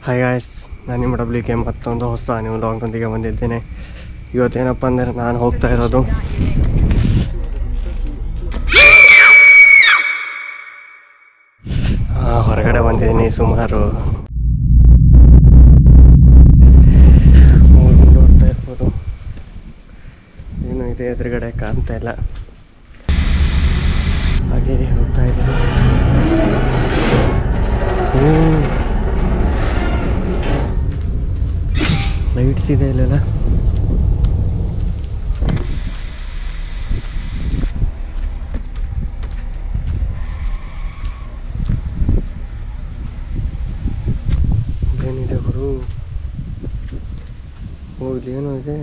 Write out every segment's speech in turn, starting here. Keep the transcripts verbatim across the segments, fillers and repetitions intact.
Hi guys, ನಾನು ನಿಮ್ಮ W K ಮತ್ತೊಂದು ಹೊಸ ನೀವು ಲಾಗ್ನೊಂದಿಗೆ ಬಂದಿದ್ದೇನೆ. ಇವತ್ತೇನಪ್ಪ ಅಂದರೆ ನಾನು ಹೋಗ್ತಾ ಇರೋದು ಹೊರಗಡೆ ಬಂದಿದ್ದೀನಿ. ಸುಮಾರು ನೋಡ್ತಾ ಇರ್ಬೋದು, ಏನು ಇದೆ ಎದುರುಗಡೆ ಕಾಣ್ತಾ ಇಲ್ಲ. ಹಾಗೆ ಹೋಗ್ತಾ ಇದ್ದೀನಿ. ಲೈಟ್ಸ್ ಇದೆ ಇಲ್ಲೆಲ್ಲ. ಏನಿದೆ ಗುರು? ಓ, ಇಲ್ಲಿ ಏನೋ ಇದೆ.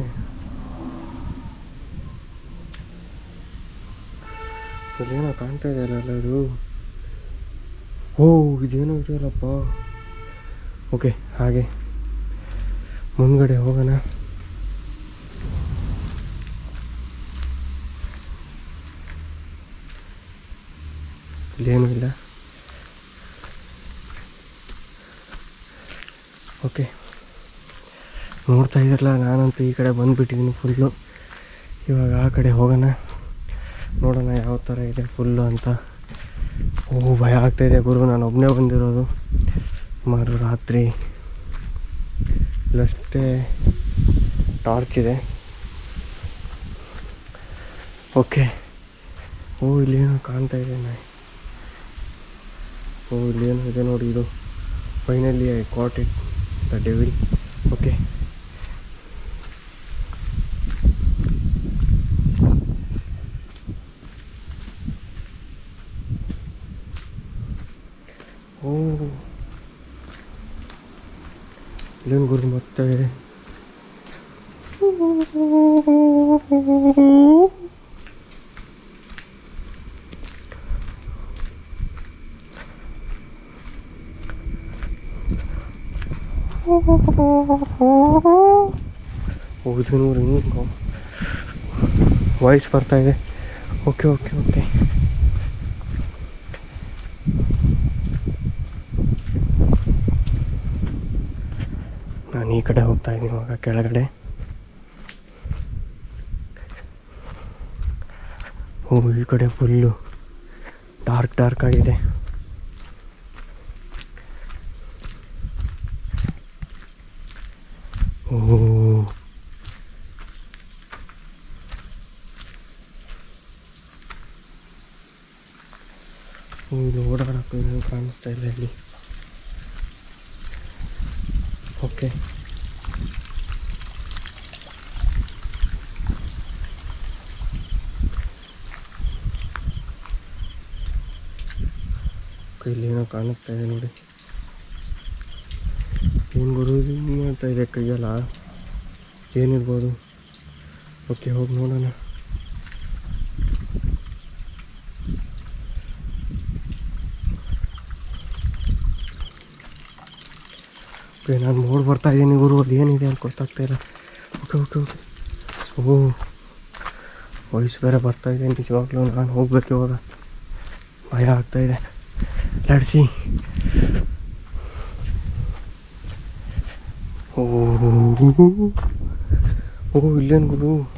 ಇಲ್ಲೇನೋ ಕಾಣ್ತಾ ಇದೆ ಅಲ್ಲ ಇದು. ಓ, ಇದೇನೋ ಇದೆಯಲ್ಲಪ್ಪ. ಓಕೆ, ಹಾಗೆ ಮುಂದ್ಗಡೆ ಹೋಗೋಣ. ಇಲ್ಲೇನೂ ಇಲ್ಲ. ಓಕೆ, ನೋಡ್ತಾ ಇದ್ರಲ್ಲ, ನಾನಂತೂ ಈ ಕಡೆ ಬಂದುಬಿಟ್ಟಿದ್ದೀನಿ ಫುಲ್ಲು. ಇವಾಗ ಆ ಕಡೆ ಹೋಗೋಣ, ನೋಡೋಣ ಯಾವ ಥರ ಇದೆ ಫುಲ್ಲು ಅಂತ. ಓ, ಭಯ ಆಗ್ತಾಯಿದೆ ಗುರು. ನಾನು ಒಬ್ಬನೇ ಬಂದಿರೋದು. ಸುಮಾರು ರಾತ್ರಿ ಇಲ್ಲಷ್ಟೇ ಟಾರ್ಚ್ ಇದೆ. ಓಕೆ. ಓ, ಇಲ್ಲೇನೋ ಕಾಣ್ತಾ ಇದೆ ನಾಯಿ. ಓ, ಇಲ್ಲೇನೋ ಇದೆ ನೋಡಿ. ಇದು finally I caught it, the devil. Okay, oh ಇಲ್ಲೇನು ಗುರು ಮತ್ತೆ. ಓ, ಇದು ನೋಡಿ, ಹಿಂಗೆ ವಾಯ್ಸ್ ಬರ್ತಾ ಇದೆ. ಓಕೆ ಓಕೆ ಓಕೆ ನಾನು ಈ ಕಡೆ ಹೋಗ್ತಾ ಇದ್ದೀನಿ ಇವಾಗ ಕೆಳಗಡೆ. ಓ, ಈ ಕಡೆ ಫುಲ್ಲು ಡಾರ್ಕ್ ಡಾರ್ಕ್ ಆಗಿದೆ. ಓ, ಇದು ಓಡಾಡೋಕ್ಕೂ ಏನು ಕಾಣಿಸ್ತಾ ಇಲ್ಲ ಇಲ್ಲಿ. ಓಕೆ, ಇಲ್ಲಿ ಏನೋ ಕಾಣಿಸ್ತಾ ಇದೆ ನೋಡಿ. ಏನು ಗುರು ಹಿಂಗೆ ಮಾಡ್ತಾ ಇದೆ ಕೈಯಲ್ಲ? ಏನಿರ್ಬೋದು? ಓಕೆ, ಹೋಗಿ ನೋಡೋಣ. ಓಕೆ, ನಾನು ನೋಡಿ ಬರ್ತಾ ಇದ್ದೀನಿ ಗುರು. ಅದು ಏನಿದೆ ಅಂತ ಗೊತ್ತಾಗ್ತಾ ಇಲ್ಲ. Okay okay okay oh, voice ಬೇರೆ ಬರ್ತಾ ಇದೆ. ನಿಜವಾಗ್ಲೂ ನಾನು ಹೋಗ್ಬೇಕು ಇವಾಗ. ಭಯ ಆಗ್ತಾಯಿದೆ. Let's see. ಓ ಓ, ಇಲ್ಲೇನು ಗುರು?